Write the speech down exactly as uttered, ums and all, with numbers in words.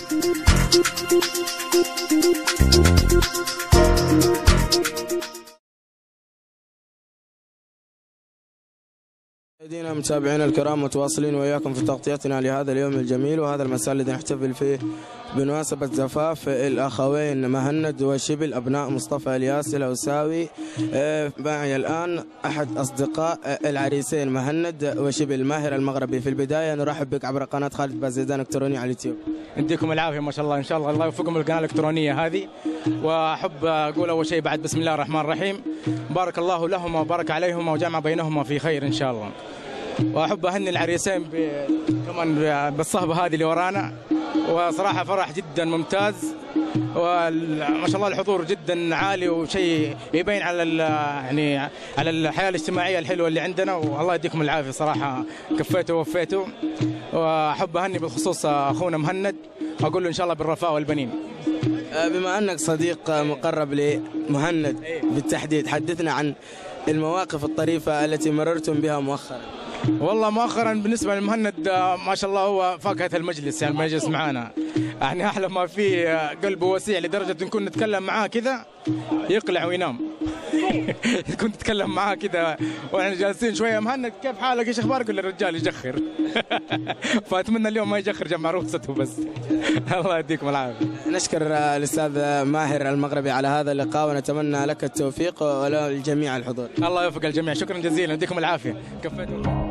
مشاهدينا متابعينا الكرام، متواصلين وإياكم في تغطيتنا لهذا اليوم الجميل وهذا المساء الذي نحتفل فيه بمناسبة زفاف الأخوين مهند وشبل أبناء مصطفى الياس الأوساوي. معي الآن أحد أصدقاء العريسين مهند وشبل، ماهر المغربي. في البداية نرحب بك عبر قناة خالد بازيدان إلكترونية على اليوتيوب. يديكم العافية ما شاء الله، إن شاء الله الله يوفقكم القناة الإلكترونية هذه. وأحب أقول أول شيء بعد بسم الله الرحمن الرحيم، بارك الله لهما وبارك عليهما وجمع بينهما في خير إن شاء الله. واحب اهني العريسين كمان بالصهبه هذه اللي ورانا، وصراحه فرح جدا ممتاز، وما شاء الله الحضور جدا عالي وشيء يبين على يعني على الحياه الاجتماعيه الحلوه اللي عندنا، والله يديكم العافيه صراحه كفيتوا ووفيتوا. واحب اهني بالخصوص اخونا مهند، اقول له ان شاء الله بالرفاه والبنين. بما انك صديق مقرب لمهند بالتحديد، حدثنا عن المواقف الطريفه التي مررتم بها مؤخرا. والله مؤخرا بالنسبه لمهند ما شاء الله هو فاكهه المجلس، يعني المجلس معانا يعني احلى ما فيه، قلبه وسيع لدرجه نكون نتكلم معاه كذا يقلع وينام. كنت نتكلم معاه كذا واحنا جالسين شويه، مهند كيف حالك ايش اخبارك؟ يقول الرجال يجخر. فاتمنى اليوم ما يجخر جمع عروسته بس. الله يديكم العافيه. نشكر الاستاذ ماهر المغربي على هذا اللقاء، ونتمنى لك التوفيق وللجميع الحضور. الله يوفق الجميع، شكرا جزيلا، يديكم العافيه. كفيتوا.